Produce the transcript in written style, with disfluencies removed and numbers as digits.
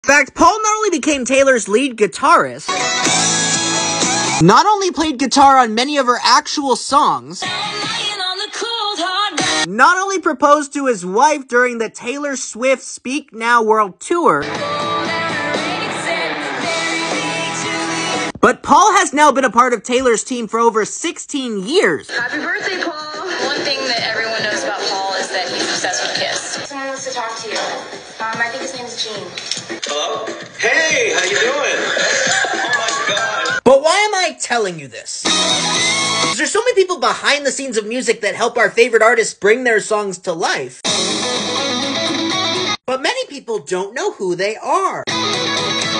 In fact, Paul not only became Taylor's lead guitarist, not only played guitar on many of her actual songs, not only proposed to his wife during the Taylor Swift Speak Now World Tour, but Paul has now been a part of Taylor's team for over 16 years. Happy birthday, Paul! One thing that everyone knows about Paul is that he's obsessed with Kiss. Someone wants to talk to you. I think his name's Gene. Hello? Hey, how you doing? Oh my god. But why am I telling you this? There's so many people behind the scenes of music that help our favorite artists bring their songs to life. But many people don't know who they are.